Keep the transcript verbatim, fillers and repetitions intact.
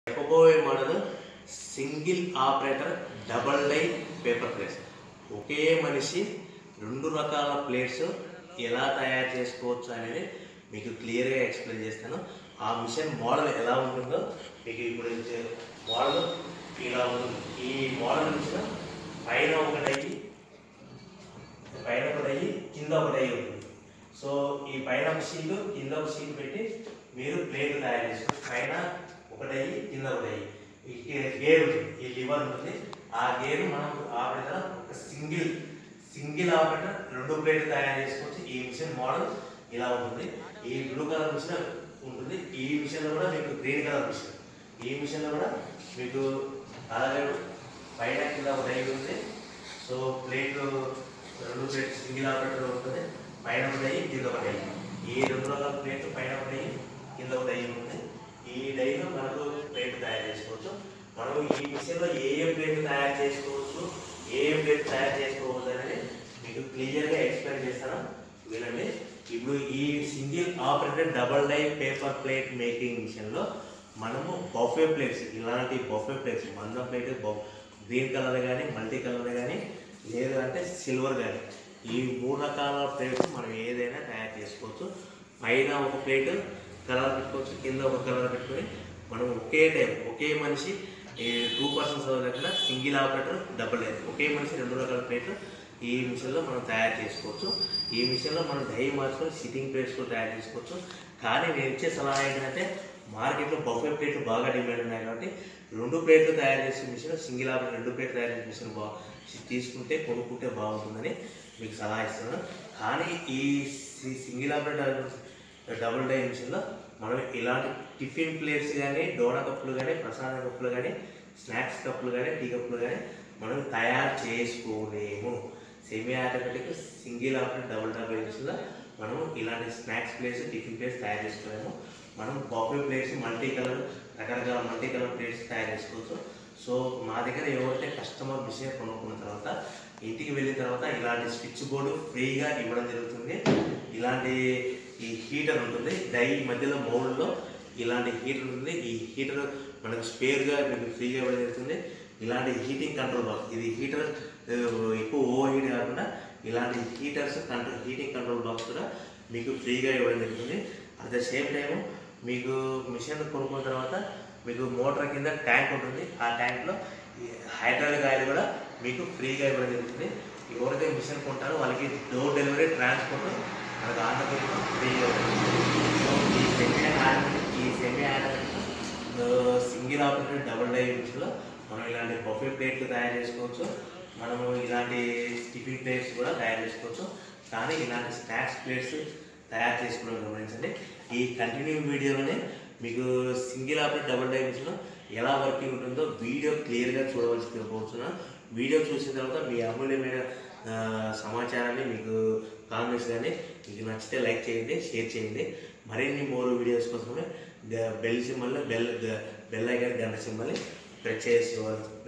చెప్పబోయే model single operator double die paper plates. ఒకే మనిషి రెండు రకాల ప్లేట్స్ ఎలా తయారు చేసుకోవచ్చు అనేది మీకు క్లియర్గా ఎక్స్ప్లెయిన్ చేస్తాను. ఆ మిషన్ మోడల్ ఎలా ఉంటుందో మీకు ఇప్పుడు మోడల్ ఇలా ఉంటుంది. ఈ మోడల్ నుంచి పైన ఒకటయ్యి పైన ఒకటయ్యి కింద ఒకటయ్యి ఉంటుంది. సో ఈ పైన ఒక షీట్ కింద ఒక షీట్ పెట్టి మీరు ప్లేట్ తయారు చేసుకోవచ్చు. పైన ఒకటయ్యి కింద ఒకటయ్యి గేర్ ఉంటుంది, ఈ లివర్ ఉంటుంది. ఆ గేర్ మనం ఆపరేటర్ ఒక సింగిల్ సింగిల్ ఆపరేటర్ రెండు ప్లేట్లు తయారు చేసుకోవచ్చు. ఈ మిషన్ మోడల్ ఇలా ఉంటుంది. ఈ బ్లూ కలర్ మిషన్ ఉంటుంది. ఈ మిషన్లో కూడా మీకు గ్రీన్ కలర్ మిషన్, ఈ మిషన్లో కూడా మీకు అలాగే పైన కింద ఒక డై ఉంది. సో ప్లేట్లు రెండు ప్లేట్ సింగిల్ ఆపరేటర్ ఉంటుంది. పైన ఒక డై కింద ఒక డై. ఈ రెండు రకాల ప్లేట్లు పైన ఒక డై కింద ఒక డై ఉంటుంది. ఈ డైలో మనకు ప్లేట్ తయారు చేసుకోవచ్చు. మనం ఈ మిషన్లో ఏ ఏ ప్లేట్ తయారు చేసుకోవచ్చు, ఏ ఏ ప్లేట్ తయారు చేసుకోవచ్చు అనేది మీకు క్లియర్గా ఎక్స్ప్లెయిన్ చేస్తాను, వినండి. ఇప్పుడు ఈ single operated double die paper plate making మిషన్లో మనము బఫే ప్లేట్స్, ఇలాంటి బఫే ప్లేట్స్ మందం ప్లేట్ గ్రీన్ కలర్ కానీ మల్టీ కలర్ కానీ లేదు అంటే సిల్వర్ కానీ, ఈ మూడు రకాల ప్లేట్స్ మనం ఏదైనా తయారు చేసుకోవచ్చు. పైన ఒక ప్లేట్ కలర్ పెట్టుకోవచ్చు, కింద ఒక కలర్ పెట్టుకొని మనం ఒకే టైం ఒకే మనిషి టూ పర్సన్స్ లేకుండా సింగిల్ ఆపరేటర్ డబుల్ డై ఒకే మనిషి రెండు రకాల ప్లేట్లు ఈ మిషన్లో మనం తయారు చేసుకోవచ్చు. ఈ మిషన్లో మనం డై మార్చుకొని సిట్టింగ్ ప్లేట్స్ కూడా తయారు చేసుకోవచ్చు. కానీ నేను ఇచ్చే సలహా ఏంటంటే మార్కెట్లో బఫే ప్లేట్లు బాగా డిమాండ్ ఉన్నాయి కాబట్టి రెండు ప్లేట్లు తయారు చేసే మిషన్ సింగిల్ ఆపరేటర్ రెండు ప్లేట్లు తయారు చేసే మిషన్ బా తీసుకుంటే కొనుక్కుంటే బాగుంటుందని మీకు సలహా ఇస్తున్నాను. కానీ ఈ సింగిల్ ఆపరేటర్ డబుల్ డై మిషన్లో మనం ఇలాంటి టిఫిన్ ప్లేట్స్ కానీ డోనా కప్పులు కానీ ప్రసాద కప్పులు కానీ స్నాక్స్ కప్పులు కానీ టీ కప్పులు కానీ మనం తయారు చేసుకోలేము. Semi automatic single operator double double మిషన్లో మనం ఇలాంటి స్నాక్స్ ప్లేట్స్ టిఫిన్ ప్లేట్స్ తయారు చేసుకోలేము. మనం బఫే ప్లేట్స్ మల్టీ కలర్ రకరకాల మల్టీ కలర్ ప్లేట్స్ తయారు చేసుకోవచ్చు. సో మా దగ్గర ఎవరైతే కస్టమర్ మిషన్ కొనుక్కున్న తర్వాత ఇంటికి వెళ్ళిన తర్వాత ఇలాంటి స్విచ్ బోర్డు ఫ్రీగా ఇవ్వడం జరుగుతుంది. ఇలాంటి ఈ హీటర్ ఉంటుంది, డై మధ్యలో మౌల్డ్లో ఇలాంటి హీటర్ ఉంటుంది. ఈ హీటర్ మనకు స్పేర్గా మీకు ఫ్రీగా ఇవ్వడం జరుగుతుంది. ఇలాంటి హీటింగ్ కంట్రోల్ బాక్స్, ఇది హీటర్ ఎక్కువ ఓవర్ హీట్ కాకుండా ఇలాంటి heaters control heating control box కూడా మీకు ఫ్రీగా ఇవ్వడం జరుగుతుంది. అట్ ద సేమ్ టైము మీకు మిషన్ కొనుక్కున్న తర్వాత మీకు మోటార్ కింద ట్యాంక్ ఉంటుంది. ఆ ట్యాంక్లో హైడ్రాలిక్ ఆయిల్ కూడా మీకు ఫ్రీగా ఇవ్వడం జరుగుతుంది. ఎవరైతే మిషన్ కొంటారో వాళ్ళకి డోర్ డెలివరీ ట్రాన్స్పోర్ట్ మనకు ఆంధ్రప్రదేశ్లో ఫ్రీగా ఉంటుంది. సో ఈ సెమీ ఆటోమేటిక్ ఈ semi automatic single operator double die మిషన్లో మనం ఇలాంటి బఫే ప్లేట్లు తయారు చేసుకోవచ్చు. మనము ఇలాంటి టిఫిన్ ప్లేట్స్ కూడా తయారు చేసుకోవచ్చు. కానీ ఇలాంటి స్నాక్స్ ప్లేట్స్ తయారు చేసుకోవడం గమనించండి. ఈ కంటిన్యూ వీడియోలోనే మీకు single operator double die machine ఎలా వర్కింగ్ ఉంటుందో వీడియో క్లియర్గా చూడవలసి కోరుతున్నాను. వీడియో చూసిన తర్వాత మీ అమూల్యమైన సమాచారాన్ని మీకు కామెంట్స్ కానీ మీకు నచ్చితే లైక్ చేయండి, షేర్ చేయండి. మరిన్ని మోర్ వీడియోస్ కోసమే bell symbol bell bell icon గంట సింబల్ని ప్రెస్ చేసుకోవాలి.